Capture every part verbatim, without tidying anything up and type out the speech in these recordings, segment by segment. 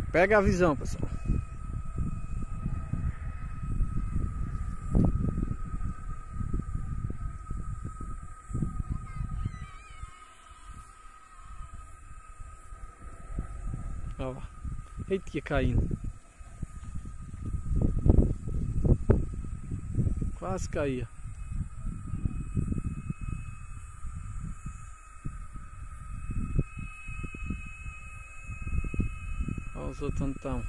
Pega a visão, pessoal. Ó, eita, que caindo. Quase caía. Olha os outros onde estão.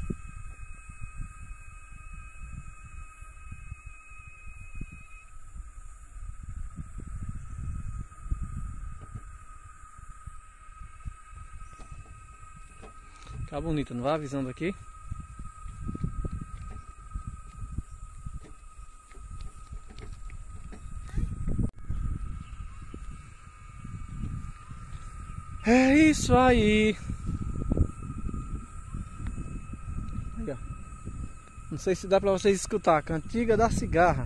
Tá bonito, não vai avisando aqui? É isso aí. Aí, ó. Não sei se dá pra vocês escutar a cantiga da cigarra.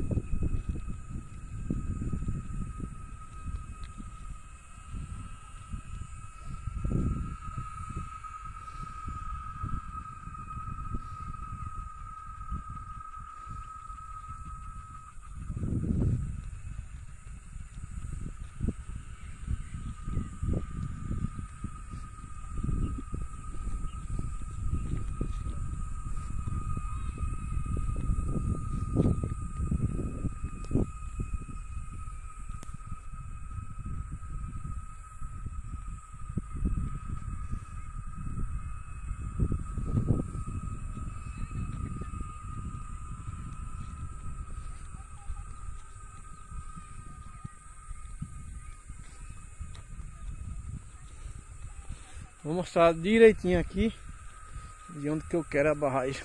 Vou mostrar direitinho aqui de onde que eu quero a barragem.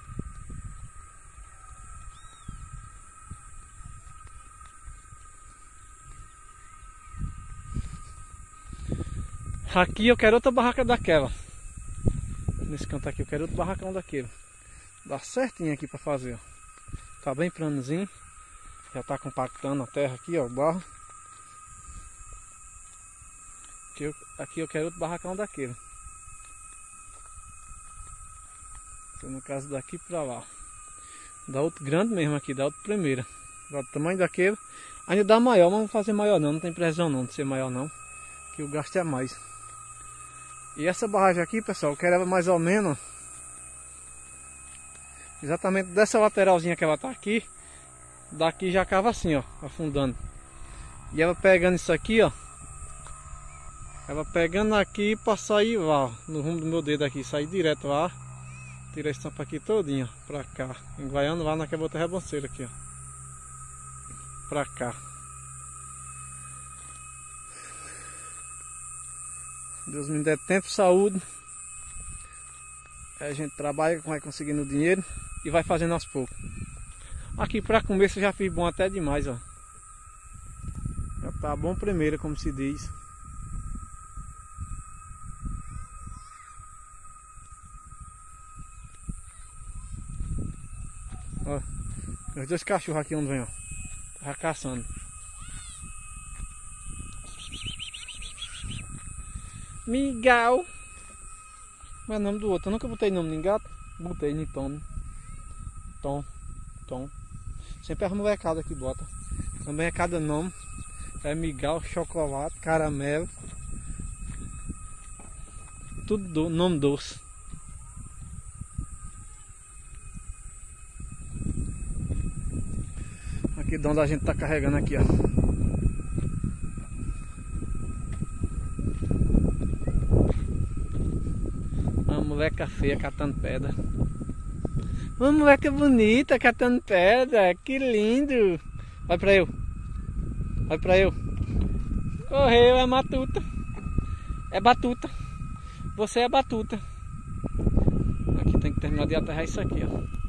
Aqui eu quero outra barraca daquela. Nesse canto aqui eu quero outro barracão daquele. Dá certinho aqui pra fazer, ó. Tá bem planozinho. Já tá compactando a terra aqui, ó, o barro. Aqui eu, aqui eu quero outro barracão daquele. No caso daqui pra lá. Dá outro grande mesmo aqui, dá outro primeira. Dá o tamanho daquele. Ainda dá maior, mas não vou fazer maior não. Não tem previsão não de ser maior não. Que o gasto é mais. E essa barragem aqui, pessoal, eu quero ela mais ou menos exatamente dessa lateralzinha que ela tá aqui. Daqui já cava assim, ó, afundando. E ela pegando isso aqui, ó. Ela pegando aqui pra sair lá, no rumo do meu dedo aqui, sair direto lá. Tira a estampa aqui todinha, pra cá. Enguaiando lá naquela outra rebanceira aqui, ó. Pra cá. Deus me dê tempo, saúde. Aí a gente trabalha, vai conseguindo dinheiro e vai fazendo aos poucos. Aqui pra começo eu já fiz bom até demais, ó. Já tá bom primeiro, como se diz. Ó, os dois cachorros aqui onde vem, ó. Tá caçando. Miguel. Qual é o nome do outro? Eu nunca botei nome em gato. Botei em Tom. Tom. Tom. Sempre as molecadas que bota. Também é cada nome. É Miguel, chocolate, caramelo. Tudo do, nome doce. Aqui de onde a gente tá carregando aqui, ó. Uma moleca feia catando pedra. Uma moleca bonita catando pedra. Que lindo. Vai pra eu. Vai pra eu. Correu, é matuta. É batuta. Você é batuta. Aqui tem que terminar de aterrar isso aqui, ó.